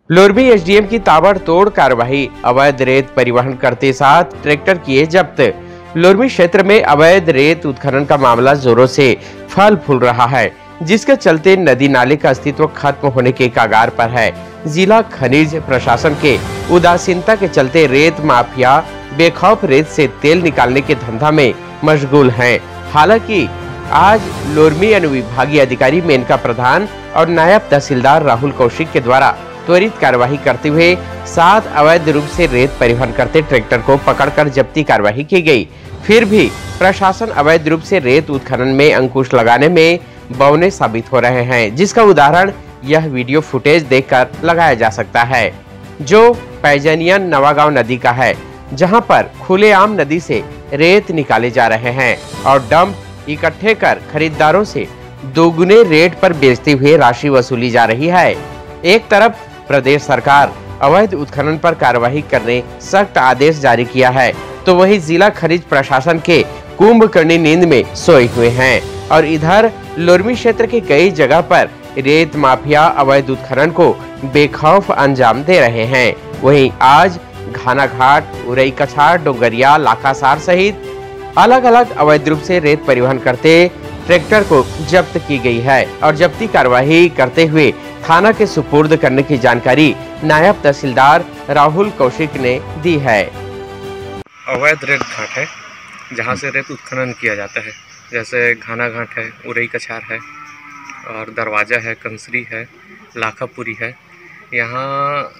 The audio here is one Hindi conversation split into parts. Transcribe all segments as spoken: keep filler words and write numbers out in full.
लोरमी एसडीएम की ताबड़तोड़ कार्रवाई, अवैध रेत परिवहन करते साथ ट्रैक्टर किए जब्त। लोरमी क्षेत्र में अवैध रेत उत्खनन का मामला जोरों से फल फूल रहा है, जिसके चलते नदी नाले का अस्तित्व खत्म होने के कगार पर है। जिला खनिज प्रशासन के उदासीनता के चलते रेत माफिया बेखौफ रेत से तेल निकालने के धंधा में मशगूल हैं। हालांकि आज लोरमी अनुविभागीय अधिकारी मेनका प्रधान और नायब तहसीलदार राहुल कौशिक के द्वारा त्वरित कार्यवाही करते हुए सात अवैध रूप से रेत परिवहन करते ट्रैक्टर को पकड़कर जब्ती कार्यवाही की गई। फिर भी प्रशासन अवैध रूप से रेत उत्खनन में अंकुश लगाने में बौने साबित हो रहे हैं, जिसका उदाहरण यह वीडियो फुटेज देखकर लगाया जा सकता है, जो पैजनियन नवागांव नदी का है, जहां पर खुलेआम नदी से रेत निकाले जा रहे हैं और डंप इकट्ठे कर खरीदारों से दोगुने रेट पर बेचते हुए राशि वसूली जा रही है। एक तरफ प्रदेश सरकार अवैध उत्खनन पर कार्रवाई करने सख्त आदेश जारी किया है, तो वहीं जिला खनिज प्रशासन के कुंभकर्णी नींद में सोए हुए हैं और इधर लोरमी क्षेत्र के कई जगह पर रेत माफिया अवैध उत्खनन को बेखौफ अंजाम दे रहे हैं। वहीं आज घाना घाट, उरई कछार, डोंगरिया, लाखासार सहित अलग अलग अवैध रूप से रेत परिवहन करते ट्रैक्टर को जब्त की गई है और जब्ती कार्यवाही करते हुए थाना के सुपुर्द करने की जानकारी नायब तहसीलदार राहुल कौशिक ने दी है। अवैध रेत घाट है जहां से रेत उत्खनन किया जाता है, जैसे घाना घाट है, उरई कछार है और दरवाजा है, कंसरी है, लाखापुरी है। यहाँ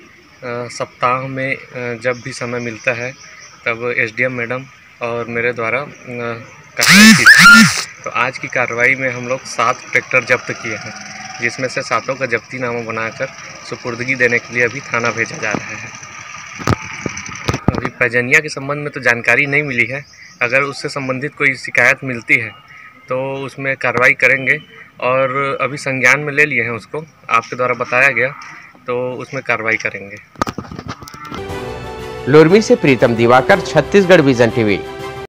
सप्ताह में जब भी समय मिलता है तब एसडीएम मैडम और मेरे द्वारा कार्रवाई की थी। तो आज की कार्रवाई में हम लोग सात ट्रैक्टर जब्त किए हैं, जिसमें से सातों का जब्तीनामा बनाकर सुपुर्दगी देने के लिए अभी थाना भेजा जा रहा है। अभी पैजनिया के संबंध में तो जानकारी नहीं मिली है, अगर उससे संबंधित कोई शिकायत मिलती है तो उसमें कार्रवाई करेंगे और अभी संज्ञान में ले लिए हैं उसको, आपके द्वारा बताया गया, तो उसमें कार्रवाई करेंगे। लोरमी से प्रीतम दिवाकर, छत्तीसगढ़ विजन टीवी।